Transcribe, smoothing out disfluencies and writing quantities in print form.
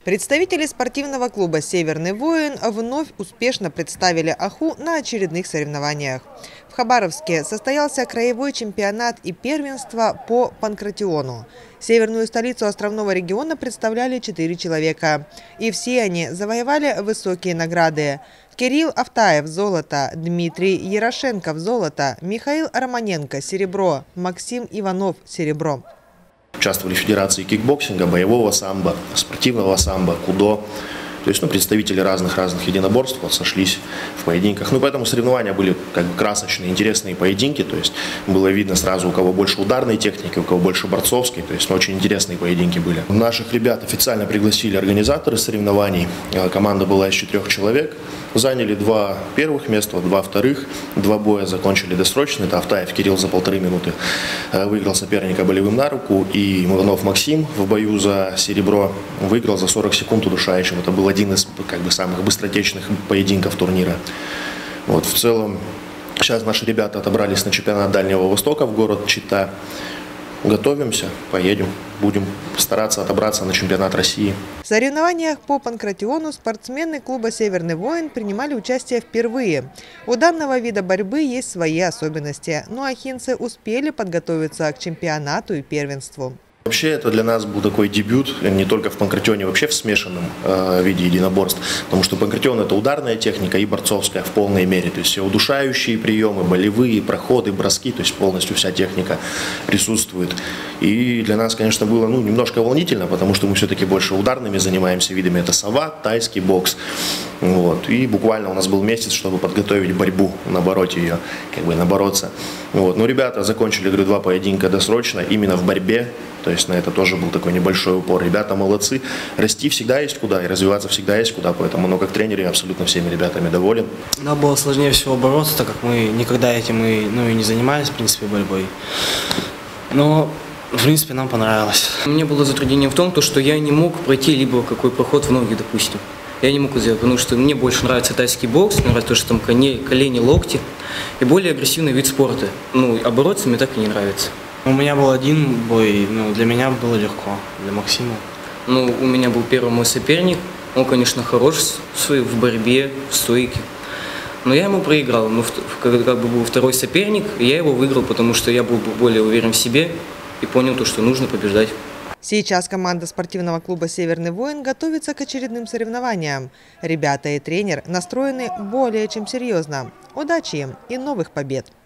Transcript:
Представители спортивного клуба «Северный воин» вновь успешно представили Аху на очередных соревнованиях. В Хабаровске состоялся краевой чемпионат и первенство по панкратиону. Северную столицу островного региона представляли 4 человека. И все они завоевали высокие награды. Кирилл Автаев – золото, Дмитрий Ярошенков – золото, Михаил Романенко – серебро, Максим Иванов – серебро. Участвовали в федерации кикбоксинга, боевого самбо, спортивного самбо, кудо. То есть представители разных единоборств сошлись в поединках. Поэтому соревнования были красочные, интересные поединки. То есть было видно сразу, у кого больше ударной техники, у кого больше борцовской. То есть очень интересные поединки были. Наших ребят официально пригласили организаторы соревнований. Команда была из 4 человек. Заняли 2 первых места, 2 вторых. 2 боя закончили досрочно. Это Автаев Кирилл за 1,5 минуты выиграл соперника болевым на руку. И Иванов Максим в бою за серебро выиграл за 40 секунд удушающим. Это был один из самых быстротечных поединков турнира. В целом, сейчас наши ребята отобрались на чемпионат Дальнего Востока в город Чита. Готовимся, поедем, будем стараться отобраться на чемпионат России. В соревнованиях по панкратиону спортсмены клуба «Северный воин» принимали участие впервые. У данного вида борьбы есть свои особенности, но ахинцы успели подготовиться к чемпионату и первенству. Вообще это для нас был такой дебют, не только в панкратионе, вообще в смешанном виде единоборств. Потому что панкратион – это ударная техника и борцовская в полной мере. То есть все удушающие приемы, болевые, проходы, броски, то есть полностью вся техника присутствует. И для нас, конечно, было немножко волнительно, потому что мы все-таки больше ударными занимаемся видами. Это сова, тайский бокс. И буквально у нас был месяц, чтобы подготовить борьбу, набороть ее, набороться. Но ребята закончили, 2 поединка досрочно именно в борьбе. То есть на это тоже был такой небольшой упор. Ребята молодцы. Расти всегда есть куда, и развиваться всегда есть куда. Поэтому, как тренер, я абсолютно всеми ребятами доволен. Да, было сложнее всего бороться, так как мы никогда этим и не занимались, в принципе, борьбой. Но, в принципе, нам понравилось. Мне было затруднение в том, что я не мог пройти либо какой проход в ноги, допустим. Я не мог это сделать, потому что мне больше нравится тайский бокс, мне нравится то, что там колени, локти. И более агрессивный вид спорта. А бороться мне так и не нравится. У меня был один бой, для меня было легко, для Максима. У меня был первый мой соперник, он, конечно, хорош в борьбе, в стойке. Но я ему проиграл. Когда был второй соперник, я его выиграл, потому что я был более уверен в себе и понял то, что нужно побеждать. Сейчас команда спортивного клуба «Северный воин» готовится к очередным соревнованиям. Ребята и тренер настроены более чем серьезно. Удачи им и новых побед!